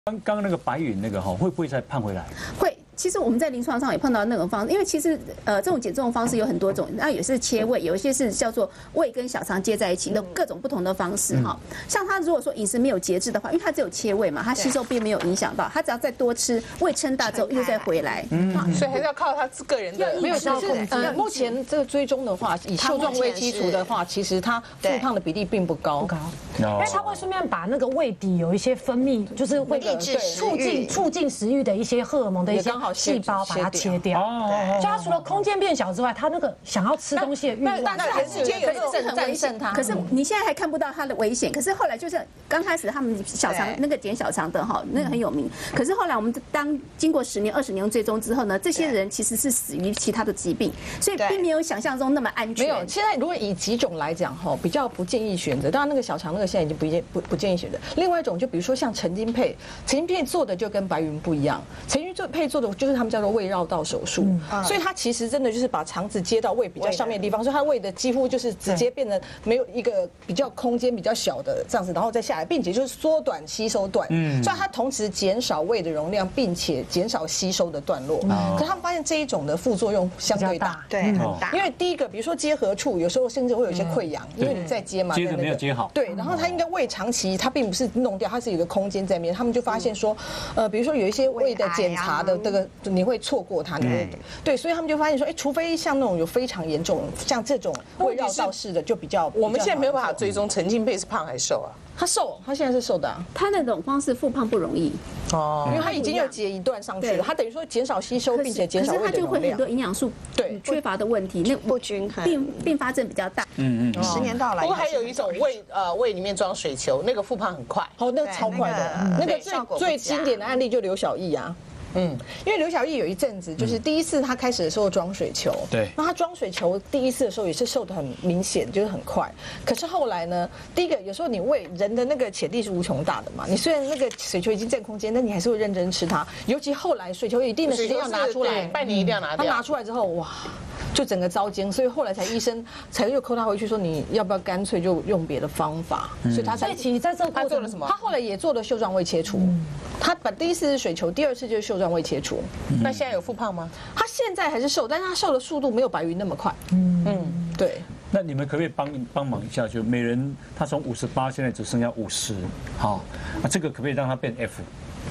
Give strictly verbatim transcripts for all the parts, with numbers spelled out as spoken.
刚刚那个白云那个哈，会不会再胖回来？ 会。其实我们在临床上也碰到那种方式，因为其实呃这种减重的方式有很多种，那有些是切胃，有一些是叫做胃跟小肠接在一起的各种不同的方式哈。像他如果说饮食没有节制的话，因为他只有切胃嘛，他吸收并没有影响到，他只要再多吃，胃撑大之后又再回来。 嗯，所以还是要靠他个人的没有是呃目前这个追踪的话，以秀壮胃基础的话，其实它复胖的比例并不高， 不高，因为它会顺便把那个胃底有一些分泌，就是会促进促进食欲的一些荷尔蒙的一些细胞把它切掉。哦，就它除了空间变小之外，它那个想要吃东西的欲望， 但是人世间有一种很危险。可是你现在还看不到它的危险，可是后来就是刚开始他们小肠那个减小肠的哈，那个很有名。可是后来我们当经过十年、二十年追踪之后呢，这些人其实是死于其他的疾病，所以并没有想象中那么安全。 没有，现在如果以几种来讲哈，比较不建议选择。当然那个小肠那个现在已经不建不不建议选择。另外一种就比如说像陈金佩，陈金佩做的就跟白云不一样，陈金佩做的就是他们叫做胃绕道手术，所以他其实真的就是把肠子接到胃比较上面的地方，所以他胃的几乎就是直接变得没有一个比较空间比较小的这样子，然后再下来，并且就是缩短吸收段，嗯，所以它同时减少胃的容量，并且减少吸收的段落。可是他们发现这一种的副作用相对大， 对，很大。 因为第一个，比如说接合处，有时候甚至会有一些溃疡，因为你在接嘛， 接着没有接好。 对，然后它应该胃长期它并不是弄掉，它是有一个空间在里面。他们就发现说，呃，比如说有一些胃的检查的这个你会错过它，你会对，所以他们就发现说，哎，除非像那种有非常严重，像这种胃绕道式的就比较， 我们现在没有办法追踪陈金佩是胖还是瘦啊？ 他瘦，他现在是瘦的、啊。 他那种方式复胖不容易哦，因为他已经有截一段上去了，他等于说减少吸收，并且减少胃的容量。可是他就会很多营养素对缺乏的问题，那不均衡， 并并发症比较大。 嗯嗯，十年到来。不过还有一种胃呃胃里面装水球，那个复胖很快。 哦，那个超快的，那个最最经典的案例就刘小艺啊。嗯，因为刘小艺有一阵子就是第一次他开始的时候装水球，对，那他装水球第一次的时候也是瘦得很明显，就是很快。可是后来呢，第一个有时候你胃人的那个潜力是无穷大的嘛，你虽然那个水球已经占空间，但你还是会认真吃它。尤其后来水球有一定的时间要拿出来， 半年一定要拿掉。 他拿出来之后，哇！就整个糟煎，所以后来才医生才又扣他回去说你要不要干脆就用别的方法，所以他才其实在这个他做了什么？ 他后来也做了袖状胃切除，他把第一次是水球，第二次就是袖状胃切除。 那现在有复胖吗？ 他现在还是瘦，但是他瘦的速度没有白云那么快。嗯，对。 那你们可不可以帮帮忙一下？就每人他从五十八现在只剩下五十，好，那这个可不可以让他变 F？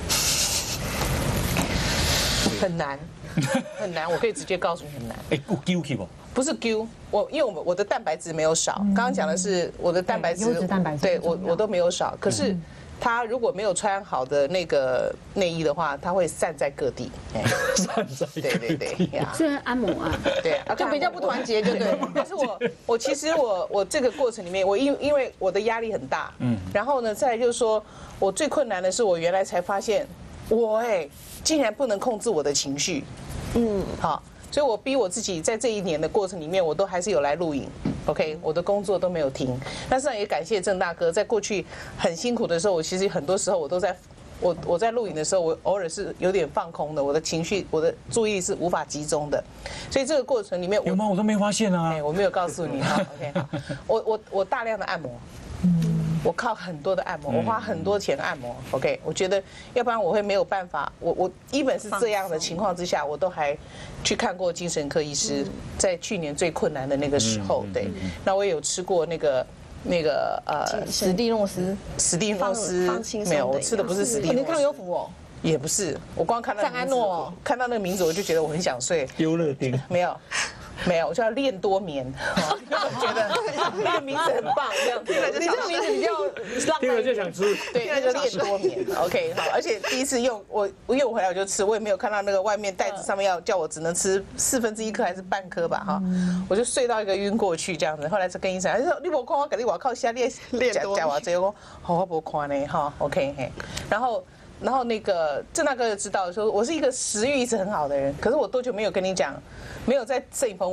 很难。很难，我可以直接告诉你很难。 哎，不丢弃不？ 不是丢，我因为我我的蛋白质没有少，刚刚讲的是我的蛋白质， 优质蛋白质， 对我我都没有少。可是他如果没有穿好的那个内衣的话，他会散在各地。 散在各地。 对对对， 虽然按摩啊， 对， 就比较不团结，就对。 但是我我其实我我这个过程里面，我因因为我的压力很大，嗯，然后呢，再来就是说我最困难的是，我原来才发现，我哎竟然不能控制我的情绪。嗯，好，所以我逼我自己在这一年的过程里面，我都还是有来录影 ，OK， 我的工作都没有停。但是也感谢郑大哥，在过去很辛苦的时候，我其实很多时候我都在，我我在录影的时候，我偶尔是有点放空的，我的情绪、我的注意力是无法集中的。所以这个过程里面， 有吗？我都没发现啊， 我没有告诉你哈 ，OK， 好，我我我大量的按摩。我靠很多的按摩，我花很多钱按摩 ，OK， 我觉得要不然我会没有办法。我我一本是这样的情况之下，我都还去看过精神科医师，在去年最困难的那个时候，对，那我也有吃过那个那个呃史蒂诺斯， 史蒂诺斯没有，我吃的不是史蒂诺斯， 你抗忧服哦。 也不是，我光看到赞安诺， 看到那个名字我就觉得我很想睡。 优乐丁没有。没有，我叫练多眠，我觉得那个名字很棒，这样子。你这个名字比较浪漫， 听了就想吃。 对，那就练多眠 ，OK， 好。而且第一次用我，我用回来我就吃，我也没有看到那个外面袋子上面要叫我只能吃四分之一颗还是半颗吧，哈，我就睡到一个晕过去这样子。后来是跟医生，他说你无看我，给你我靠下练练多，讲我这个，好我不看呢，哈 ，OK 嘿，然后。然后那个郑大哥就知道说，我是一个食欲一直很好的人，可是我多久没有跟你讲，没有在摄影棚问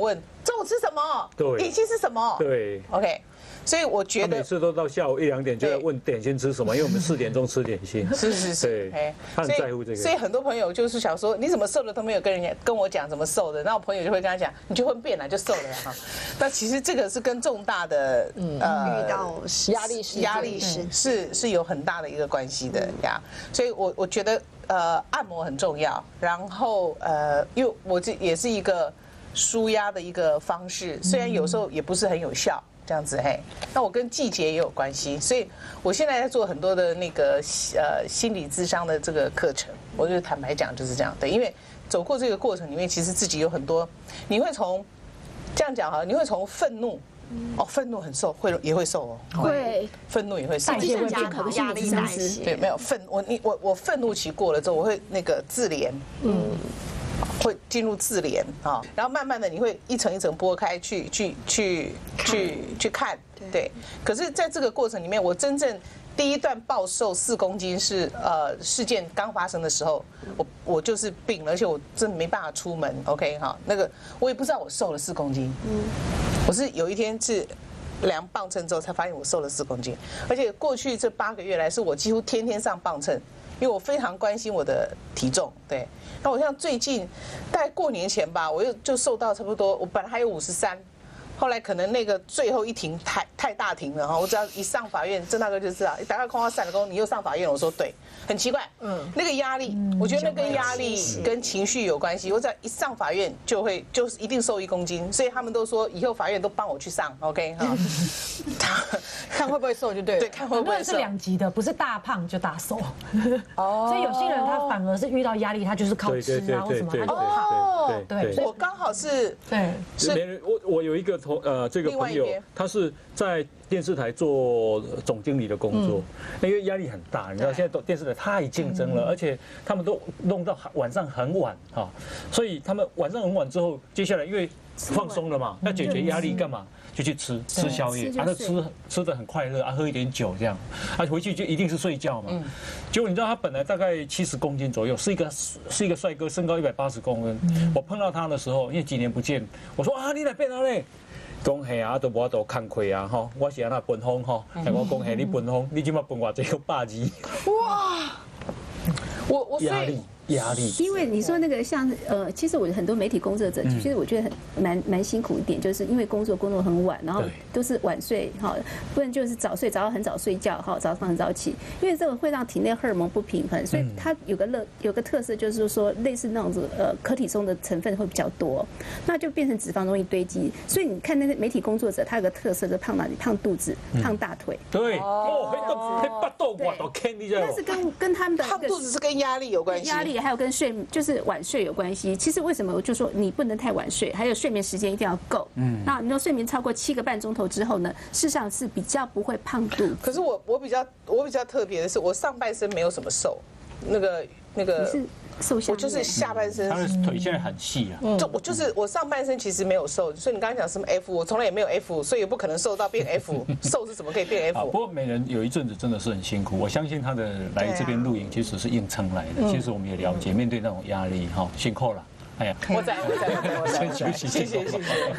中午吃什么？ 对， 点心是什么？ 对 ，OK。所以我觉得他每次都到下午一两点就在问点心吃什么，因为我们四点钟吃点心。 是是是， 对，他很在乎这个。 所以很多朋友就是想说，你怎么瘦的都没有跟人家跟我讲怎么瘦的，那我朋友就会跟他讲，你就会变了就瘦了哈。但其实这个是跟重大的呃遇到压力压力是是是有很大的一个关系的呀。所以我我觉得呃按摩很重要，然后呃因为我这也是一个舒压的一个方式，虽然有时候也不是很有效。这样子嘿，那我跟季节也有关系，所以我现在在做很多的那个呃心理咨商的这个课程，我就坦白讲就是这样的，因为走过这个过程里面，其实自己有很多，你会从这样讲哈，你会从愤怒，哦，愤怒很瘦，会也会瘦哦， 会， 愤怒也会瘦， 代谢会变好，压力代谢， 对，没有愤我你我我愤怒期过了之后，我会那个自怜，嗯。会进入自怜啊，然后慢慢的你会一层一层剥开，去去去去去看，对。可是在这个过程里面，我真正第一段暴瘦四公斤是呃事件刚发生的时候，我我就是病了，而且我真的没办法出门 ，OK 哈，那个我也不知道我瘦了四公斤，嗯，我是有一天是量磅秤之后才发现我瘦了四公斤，而且过去这八个月来是我几乎天天上磅秤，因为我非常关心我的体重，对。那我像最近大概过年前吧，我又就瘦到差不多，我本来还有五十三，后来可能那个最后一庭太太大庭了哈，我只要一上法院，郑大哥就知道，大概空话散了工，你又上法院，我说对，很奇怪，嗯，那个压力，我觉得那跟压力跟情绪有关系，我只要一上法院就会就是一定瘦一公斤，所以他们都说以后法院都帮我去上 ，OK 哈， 看会不会瘦就对了， 对，看会不会瘦。 是两极的，不是大胖就大瘦，哦，所以有些人他反而是遇到压力，他就是靠吃啊或什么，他就胖， 对，我刚好是， 对， 是我我有一个同呃这个朋友，他是在电视台做总经理的工作，因为压力很大，你知道现在电视台太竞争了，而且他们都弄到晚上很晚哈，所以他们晚上很晚之后，接下来因为放松了嘛，要解决压力干嘛？就去吃吃宵夜，啊，他吃吃的很快乐啊，喝一点酒这样，啊，回去就一定是睡觉嘛。结果你知道他本来大概七十公斤左右，是一个是一个帅哥，身高一百八十公分。我碰到他的时候，因为几年不见，我说啊，你来变哪嘞？讲嘿啊，都无都看亏啊，吼，我是安那分红吼，系我讲嘿，你分红，你今麦分我这个百二。哇！ 我我压力。压力， 因为你说那个像呃，其实我很多媒体工作者，其实我觉得很蛮蛮辛苦一点，就是因为工作工作很晚，然后都是晚睡哈，不然就是早睡，早上很早睡觉哈，早上很早起，因为这个会让体内荷尔蒙不平衡，所以它有个乐有个特色就是说类似那种子呃可体松的成分会比较多，那就变成脂肪容易堆积，所以你看那些媒体工作者，他有个特色就是胖哪里？胖肚子，胖大腿。 对，哦，黑豆黑巴豆我都看你这。 但是跟跟他们的胖肚子是跟压力有关系， 压力。还有跟睡就是晚睡有关系。其实为什么我就说你不能太晚睡，还有睡眠时间一定要够。嗯，那你说睡眠超过七个半钟头之后呢，事实上是比较不会胖肚子。 可是我我比较我比较特别的是，我上半身没有什么瘦，那个那个。 是瘦下， 我就是下半身， 他的腿现在很细啊。 就我就是我上半身其实没有瘦，所以你刚才讲什么 F， 我从来也没有 F， 所以也不可能瘦到变 F。瘦是怎么可以变 F？ 不过美人有一阵子真的是很辛苦，我相信她的来这边录影其实是硬撑来的。其实我们也了解，面对那种压力哈，辛苦了。哎呀， 我在，我在，我在， 先休息， 谢谢，谢谢。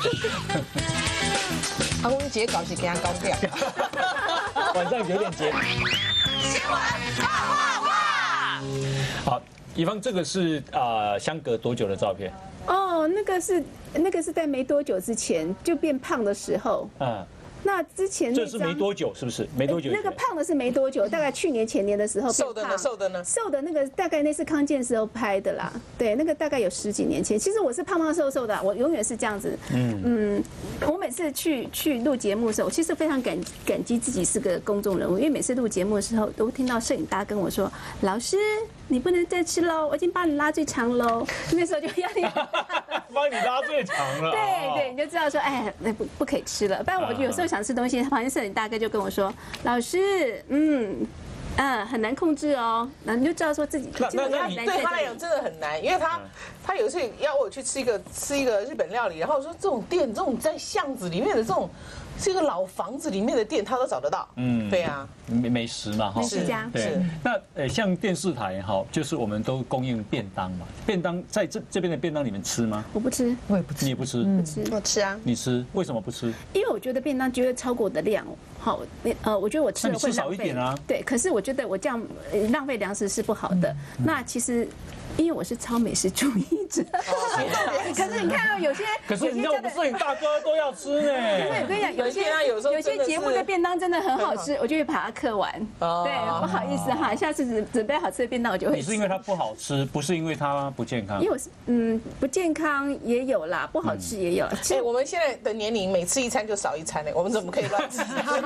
阿公截稿是给他高调。 晚上九点截。 新闻大话话。 好。以方，这个是啊，相隔多久的照片？ 哦，那个是那个是在没多久之前就变胖的时候。嗯。那之前这是没多久，是不是？没多久。 那个胖的是没多久，大概去年前年的时候。 瘦的呢？瘦的呢？ 瘦的那个大概那次康健时候拍的啦。对，那个大概有十几年前。其实我是胖胖瘦瘦的，我永远是这样子。嗯嗯，我每次去去录节目的时候，我其实非常感感激自己是个公众人物，因为每次录节目的时候，都听到摄影大跟我说：“老师，你不能再吃喽，我已经帮你拉最长喽。”那时候就压力帮你拉最长了。 对对，你就知道说，哎，那不不可以吃了。不然我有时候想吃东西，旁边摄影大哥就跟我说：“老师，嗯。”嗯，很难控制哦。那你就知道说自己， 那那那对他来讲真的很难，因为他他有一次邀我去吃一个吃一个日本料理，然后说这种店这种在巷子里面的这种这个老房子里面的店他都找得到。嗯，对啊， 美美食嘛哈。 美食家对。那呃，像电视台哈，就是我们都供应便当嘛，便当在这这边的便当你们吃吗？ 我不吃， 我也不吃， 你也不吃， 不吃， 我吃啊。 你吃？为什么不吃？ 因为我觉得便当绝对超过我的量。好，呃，我觉得我吃了会少一点啊。 对，可是我觉得我这样浪费粮食是不好的。那其实。因为我是超美食主义者，可是你看到有些， 可是人家我们摄影大哥都要吃呢。 可是我跟你讲，有些有些节目的便当真的很好吃，我就会把它嗑完。对，不好意思哈，下次准准备好吃的便当我就会。 你是因为它不好吃，不是因为它不健康？ 因为我是嗯不健康也有啦，不好吃也有。 哎，我们现在的年龄，每吃一餐就少一餐呢，我们怎么可以乱吃？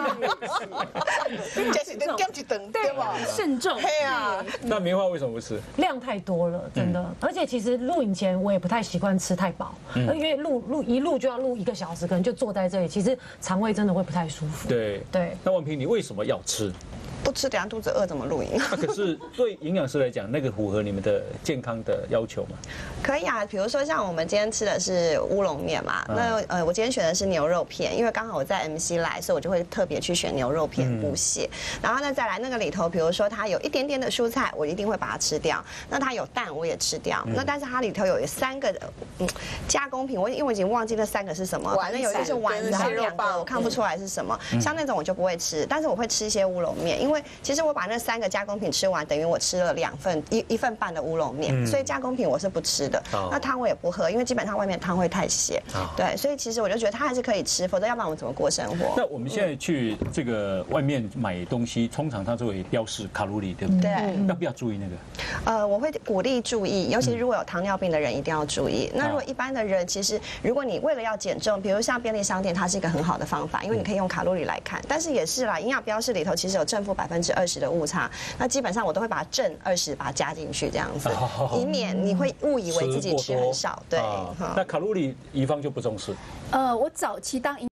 就是等等等，对吧？ 慎重。 对啊。 那棉花为什么不吃？ 量太多了。真的，而且其实录影前我也不太习惯吃太饱，因为录录一录就要录一个小时，可能就坐在这里，其实肠胃真的会不太舒服。 对对。 那婉萍，你为什么要吃？ 不吃，等下肚子饿怎么录影？ 那可是对营养师来讲，那个符合你们的健康的要求吗？ 可以啊，比如说像我们今天吃的是乌龙面嘛，那呃我今天选的是牛肉片，因为刚好我在 M C 来，所以我就会特别去选牛肉片补血。然后呢再来那个里头，比如说它有一点点的蔬菜，我一定会把它吃掉。那它有蛋我也吃掉。那但是它里头有三个嗯加工品，我因为我已经忘记那三个是什么，反正有一个是丸子，还有两个我看不出来是什么。像那种我就不会吃，但是我会吃一些乌龙面，因为其实我把那三个加工品吃完，等于我吃了两份一一份半的乌龙面，所以加工品我是不吃的。那汤我也不喝，因为基本上外面汤会太咸。对，所以其实我就觉得它还是可以吃，否则要不然我们怎么过生活？ 那我们现在去这个外面买东西，通常它就会标示卡路里，对不对？ 对。 要不要注意那个？ 呃，我会鼓励注意，尤其如果有糖尿病的人一定要注意。那如果一般的人，其实如果你为了要减重，比如像便利商店，它是一个很好的方法，因为你可以用卡路里来看。但是也是啦，营养标示里头其实有正负百分之二十的误差，那基本上我都会把正二十把它加进去，这样子，以免你会误以为自己吃很少。对。 那卡路里，宜芳就不重视。 呃，我早期当